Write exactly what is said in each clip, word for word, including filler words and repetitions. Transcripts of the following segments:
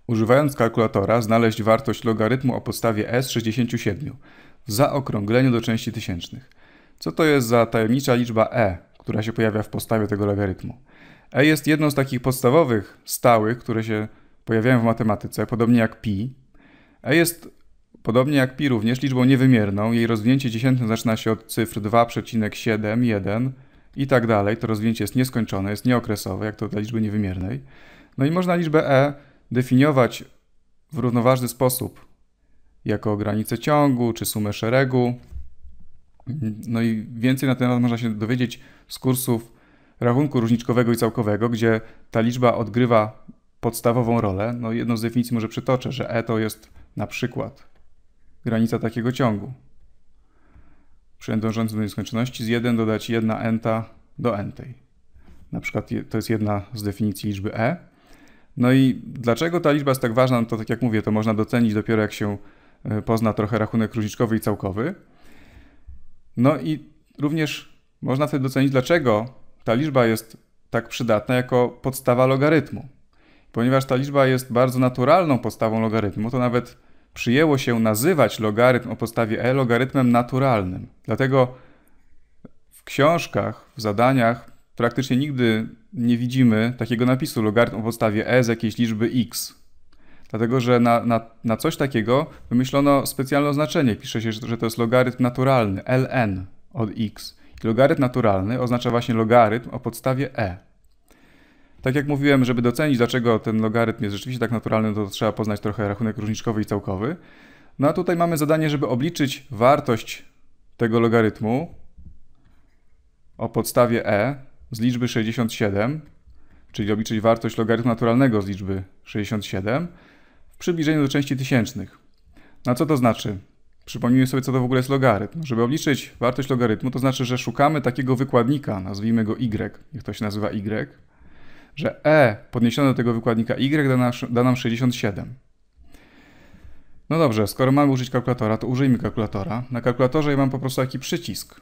Używając kalkulatora znaleźć wartość logarytmu o podstawie e z sześćdziesięciu siedmiu w zaokrągleniu do części tysięcznych. Co to jest za tajemnicza liczba e, która się pojawia w podstawie tego logarytmu? E jest jedną z takich podstawowych, stałych, które się pojawiają w matematyce, podobnie jak pi. E jest, podobnie jak pi również, liczbą niewymierną. Jej rozwinięcie dziesiętne zaczyna się od cyfr dwa przecinek siedem, jeden i tak dalej. To rozwinięcie jest nieskończone, jest nieokresowe, jak to dla liczby niewymiernej. No i można liczbę e definiować w równoważny sposób, jako granicę ciągu czy sumę szeregu. No i więcej na ten temat można się dowiedzieć z kursów rachunku różniczkowego i całkowego, gdzie ta liczba odgrywa podstawową rolę. No jedną z definicji może przytoczę, że e to jest na przykład granica takiego ciągu. Przy n dążącym do nieskończoności z jeden dodać jedna enta do n-tej. Na przykład to jest jedna z definicji liczby e. No i dlaczego ta liczba jest tak ważna? No to tak jak mówię, to można docenić dopiero jak się pozna trochę rachunek różniczkowy i całkowy. No i również można wtedy docenić, dlaczego ta liczba jest tak przydatna jako podstawa logarytmu. Ponieważ ta liczba jest bardzo naturalną podstawą logarytmu, to nawet przyjęło się nazywać logarytm o podstawie e logarytmem naturalnym. Dlatego w książkach, w zadaniach praktycznie nigdy nie widzimy takiego napisu logarytm o podstawie e z jakiejś liczby x. Dlatego, że na, na, na coś takiego wymyślono specjalne oznaczenie. Pisze się, że to jest logarytm naturalny, ln od x. I logarytm naturalny oznacza właśnie logarytm o podstawie e. Tak jak mówiłem, żeby docenić, dlaczego ten logarytm jest rzeczywiście tak naturalny, to trzeba poznać trochę rachunek różniczkowy i całkowy. No a tutaj mamy zadanie, żeby obliczyć wartość tego logarytmu o podstawie e z liczby sześćdziesiąt siedem, czyli obliczyć wartość logarytmu naturalnego z liczby sześćdziesiąt siedem w przybliżeniu do części tysięcznych. No a co to znaczy? Przypomnijmy sobie, co to w ogóle jest logarytm. Żeby obliczyć wartość logarytmu, to znaczy, że szukamy takiego wykładnika, nazwijmy go y, niech to się nazywa y, że e podniesione do tego wykładnika y da, nas, da nam sześćdziesiąt siedem. No dobrze, skoro mamy użyć kalkulatora, to użyjmy kalkulatora. Na kalkulatorze ja mam po prostu taki przycisk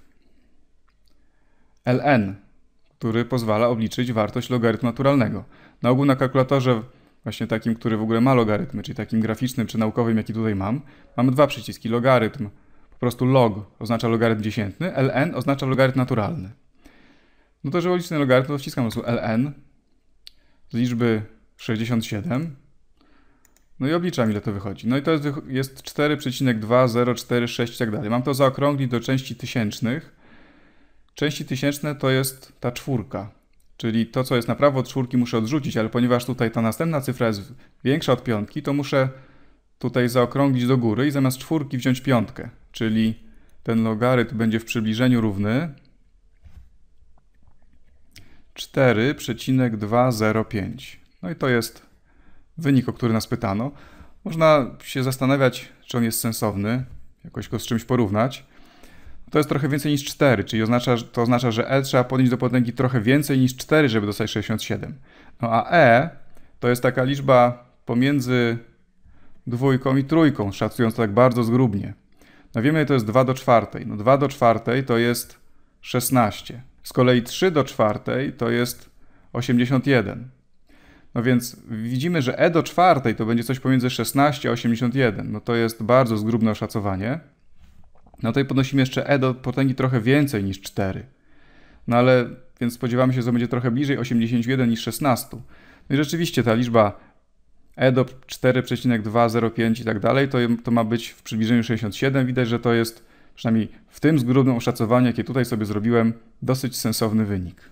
ln, który pozwala obliczyć wartość logarytmu naturalnego. Na ogół na kalkulatorze, właśnie takim, który w ogóle ma logarytmy, czyli takim graficznym czy naukowym, jaki tutaj mam, mamy dwa przyciski. Logarytm, po prostu log oznacza logarytm dziesiętny, ln oznacza logarytm naturalny. No to, żeby obliczyć ten logarytm, to wciskam po prostu ln z liczby sześćdziesiąt siedem. No i obliczam, ile to wychodzi. No i to jest, jest cztery przecinek dwa zero cztery sześć i tak dalej. Mam to zaokrąglić do części tysięcznych. Części tysięczne to jest ta czwórka, czyli to, co jest na prawo od czwórki, muszę odrzucić, ale ponieważ tutaj ta następna cyfra jest większa od piątki, to muszę tutaj zaokrąglić do góry i zamiast czwórki wziąć piątkę, czyli ten logarytm będzie w przybliżeniu równy cztery przecinek dwa zero pięć. No i to jest wynik, o który nas pytano. Można się zastanawiać, czy on jest sensowny, jakoś go z czymś porównać. To jest trochę więcej niż cztery, czyli oznacza, to oznacza, że e trzeba podnieść do potęgi trochę więcej niż cztery, żeby dostać sześćdziesiąt siedem. No a e to jest taka liczba pomiędzy dwójką i trójką, szacując to tak bardzo zgrubnie. No wiemy, że to jest dwa do czwartej. No dwa do czwartej to jest szesnaście. Z kolei trzy do czwartej to jest osiemdziesiąt jeden. No więc widzimy, że e do czwartej to będzie coś pomiędzy szesnaście a osiemdziesiąt jeden. No to jest bardzo zgrubne oszacowanie. No to i podnosimy jeszcze e do potęgi trochę więcej niż cztery. No ale, więc spodziewamy się, że będzie trochę bliżej osiemdziesiąt jeden niż szesnaście. No i rzeczywiście ta liczba e do cztery przecinek dwa zero pięć i tak dalej, to, to ma być w przybliżeniu sześćdziesiąt siedem. Widać, że to jest przynajmniej w tym zgrubnym oszacowaniu, jakie tutaj sobie zrobiłem, dosyć sensowny wynik.